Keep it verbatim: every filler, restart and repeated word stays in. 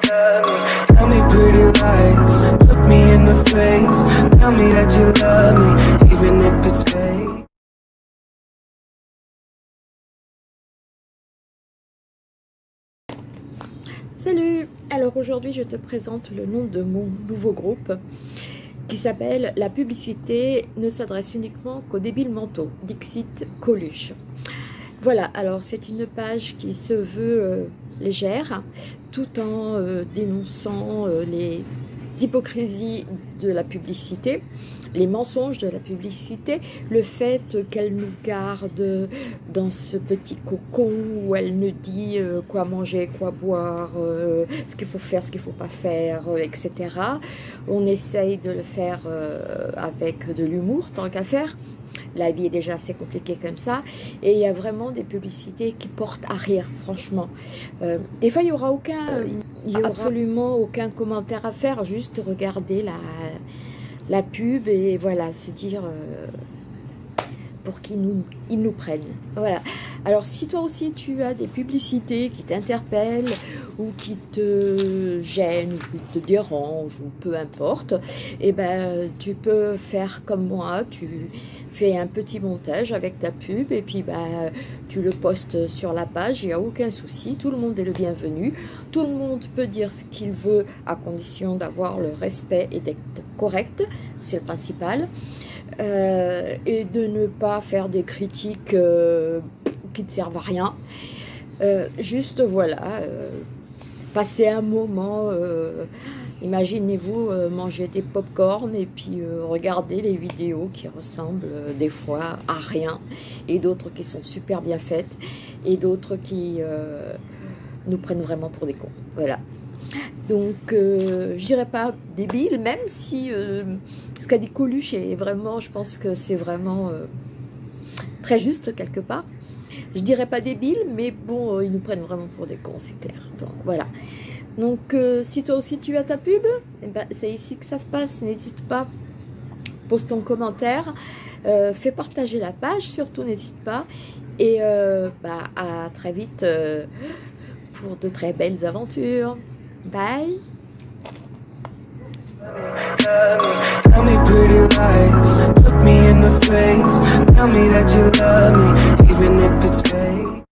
Tell me pretty lies, look me in the face. Tell me that you love me, even if it's fake. Salut! Alors aujourd'hui je te présente le nom de mon nouveau groupe qui s'appelle La publicité ne s'adresse uniquement qu'aux débiles mentaux, Dixit Coluche. Voilà, alors c'est une page qui se veut euh, légère tout en euh, dénonçant euh, les hypocrisies de la publicité, les mensonges de la publicité, le fait qu'elle nous garde dans ce petit cocon où elle nous dit euh, quoi manger, quoi boire, euh, ce qu'il faut faire, ce qu'il ne faut pas faire, euh, et cetera. On essaye de le faire euh, avec de l'humour, tant qu'à faire. La vie est déjà assez compliquée comme ça. Et il y a vraiment des publicités qui portent à rire, franchement. Euh, des fois, il n'y aura aucun, euh, il y aura absolument aucun commentaire à faire. Juste regarder la, la pub et voilà, se dire euh, pour qu'ils nous, ils nous prennent. Voilà. Alors, si toi aussi, tu as des publicités qui t'interpellent ou qui te gênent ou qui te dérangent ou peu importe, eh ben, tu peux faire comme moi. Tu fais un petit montage avec ta pub et puis ben, tu le postes sur la page. Il n'y a aucun souci. Tout le monde est le bienvenu. Tout le monde peut dire ce qu'il veut à condition d'avoir le respect et d'être correct. C'est le principal. Euh, et de ne pas faire des critiques euh, qui ne servent à rien. Euh, juste, voilà, euh, passer un moment, euh, imaginez-vous euh, manger des pop-corn et puis euh, regarder les vidéos qui ressemblent euh, des fois à rien, et d'autres qui sont super bien faites, et d'autres qui euh, nous prennent vraiment pour des cons. Voilà. Donc, euh, je dirais pas débile, même si euh, ce qu'a dit Coluche est vraiment, je pense que c'est vraiment euh, très juste quelque part. Je dirais pas débile, mais bon, euh, ils nous prennent vraiment pour des cons, c'est clair. Donc, voilà. Donc, euh, si toi aussi tu as ta pub, eh ben, c'est ici que ça se passe. N'hésite pas, pose ton commentaire, euh, fais partager la page, surtout n'hésite pas. Et euh, bah, à très vite euh, pour de très belles aventures. Bye. Tell me pretty lies, look me in the face. Tell me that you love me, even if it's fake.